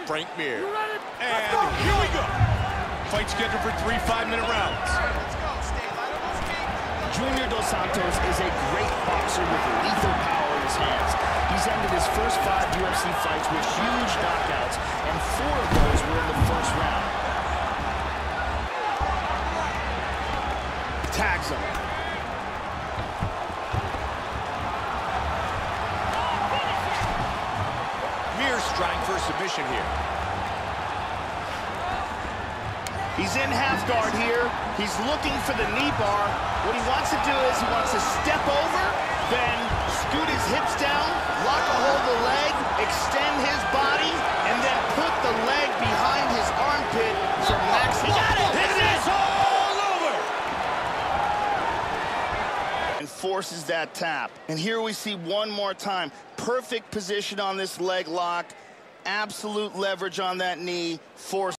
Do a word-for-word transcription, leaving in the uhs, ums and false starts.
Frank Mir. And here we go. Fight scheduled for three five-minute rounds. Junior Dos Santos is a great boxer with lethal power in his hands. He's ended his first five U F C fights with huge knockouts, and four of those were in the first round. Tags him. Mir's trying for a submission here. He's in half guard here. He's looking for the knee bar. What he wants to do is he wants to step over, then scoot his hips down, lock a hold of the leg, extend his body, and then put the leg behind his armpit for maximum. He got it! This is all over! And forces that tap. And here we see one more time. Perfect position on this leg lock. Absolute leverage on that knee. Force.